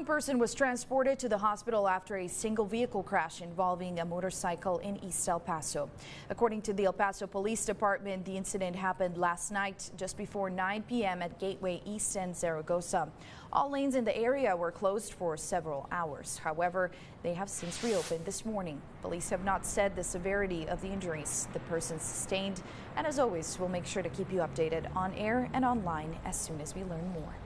One person was transported to the hospital after a single vehicle crash involving a motorcycle in East El Paso. According to the El Paso Police Department, the incident happened last night just before 9 p.m. at Gateway East and Zaragoza. All lanes in the area were closed for several hours. However, they have since reopened this morning. Police have not said the severity of the injuries the person sustained, and as always, we'll make sure to keep you updated on air and online as soon as we learn more.